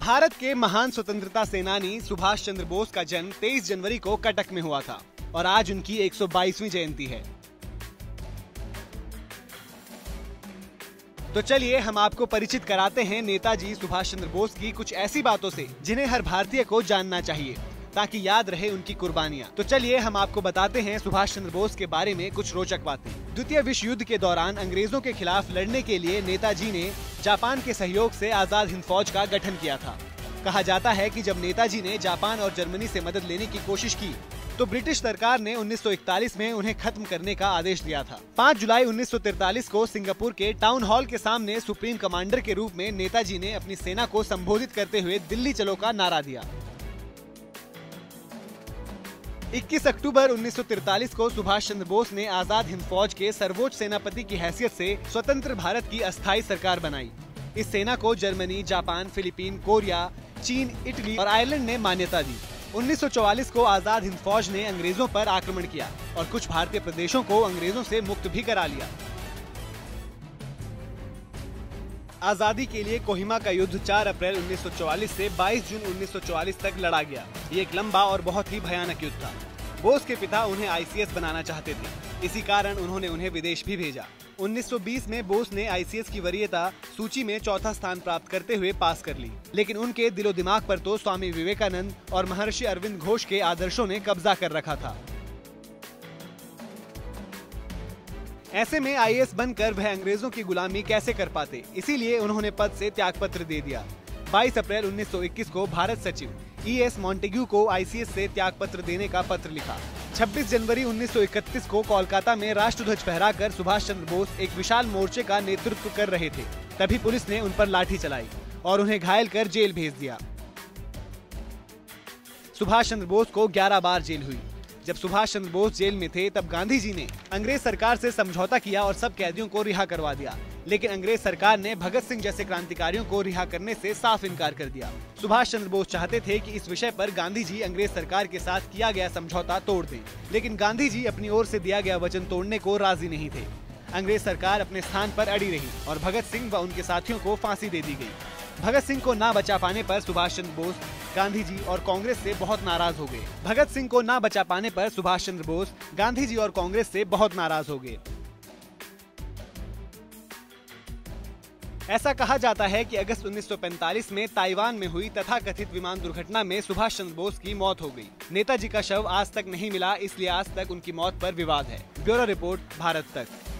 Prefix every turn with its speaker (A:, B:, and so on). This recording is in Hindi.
A: भारत के महान स्वतंत्रता सेनानी सुभाष चंद्र बोस का जन्म 23 जनवरी को कटक में हुआ था और आज उनकी 122वीं जयंती है। तो चलिए हम आपको परिचित कराते हैं नेताजी सुभाष चंद्र बोस की कुछ ऐसी बातों से जिन्हें हर भारतीय को जानना चाहिए ताकि याद रहे उनकी कुर्बानियां। तो चलिए हम आपको बताते हैं सुभाष चंद्र बोस के बारे में कुछ रोचक बातें। द्वितीय विश्व युद्ध के दौरान अंग्रेजों के खिलाफ लड़ने के लिए नेताजी ने जापान के सहयोग से आजाद हिंद फौज का गठन किया था। कहा जाता है कि जब नेताजी ने जापान और जर्मनी से मदद लेने की कोशिश की तो ब्रिटिश सरकार ने 1941 में उन्हें खत्म करने का आदेश दिया था। 5 जुलाई 1943 को सिंगापुर के टाउन हॉल के सामने सुप्रीम कमांडर के रूप में नेताजी ने अपनी सेना को संबोधित करते हुए दिल्ली चलो का नारा दिया। 21 अक्टूबर 1943 को सुभाष चंद्र बोस ने आजाद हिंद फौज के सर्वोच्च सेनापति की हैसियत से स्वतंत्र भारत की अस्थायी सरकार बनाई। इस सेना को जर्मनी, जापान, फिलीपीन, कोरिया, चीन, इटली और आयरलैंड ने मान्यता दी। 1944 को आजाद हिंद फौज ने अंग्रेजों पर आक्रमण किया और कुछ भारतीय प्रदेशों को अंग्रेजों से मुक्त भी करा लिया। आजादी के लिए कोहिमा का युद्ध 4 अप्रैल 1944 से 22 जून 1944 तक लड़ा गया। ये एक लंबा और बहुत ही भयानक युद्ध था। बोस के पिता उन्हें आईसीएस बनाना चाहते थे, इसी कारण उन्होंने उन्हें विदेश भी भेजा। 1920 में बोस ने आईसीएस की वरीयता सूची में चौथा स्थान प्राप्त करते हुए पास कर ली, लेकिन उनके दिलो दिमाग पर तो स्वामी विवेकानंद और महर्षि अरविंद घोष के आदर्शों ने कब्जा कर रखा था। ऐसे में आईएएस बनकर वह अंग्रेजों की गुलामी कैसे कर पाते, इसीलिए उन्होंने पद से त्यागपत्र दे दिया। 22 अप्रैल 1921 को भारत सचिव ईएस मॉन्टेग्यू को आईसीएस से त्यागपत्र देने का पत्र लिखा। 26 जनवरी 1931 को कोलकाता में राष्ट्रध्वज फहराकर सुभाष चंद्र बोस एक विशाल मोर्चे का नेतृत्व कर रहे थे। तभी पुलिस ने उन पर लाठी चलाई और उन्हें घायल कर जेल भेज दिया। सुभाष चंद्र बोस को 11 बार जेल हुई। जब सुभाष चंद्र बोस जेल में थे तब गांधी जी ने अंग्रेज सरकार से समझौता किया और सब कैदियों को रिहा करवा दिया, लेकिन अंग्रेज सरकार ने भगत सिंह जैसे क्रांतिकारियों को रिहा करने से साफ इनकार कर दिया। सुभाष चंद्र बोस चाहते थे कि इस विषय पर गांधी जी अंग्रेज सरकार के साथ किया गया समझौता तोड़ दें, लेकिन गांधी जी अपनी ओर से दिया गया वचन तोड़ने को राजी नहीं थे। अंग्रेज सरकार अपने स्थान पर अड़ी रही और भगत सिंह व उनके साथियों को फांसी दे दी गई। भगत सिंह को ना बचा पाने पर सुभाष चंद्र बोस गांधी जी और कांग्रेस से बहुत नाराज हो गए। भगत सिंह को ना बचा पाने पर सुभाष चंद्र बोस गांधी जी और कांग्रेस से बहुत नाराज हो गए। ऐसा कहा जाता है कि अगस्त 1945 में ताइवान में हुई तथाकथित विमान दुर्घटना में सुभाष चंद्र बोस की मौत हो गई। नेताजी का शव आज तक नहीं मिला, इसलिए आज तक उनकी मौत पर विवाद है। ब्यूरो रिपोर्ट, भारत तक।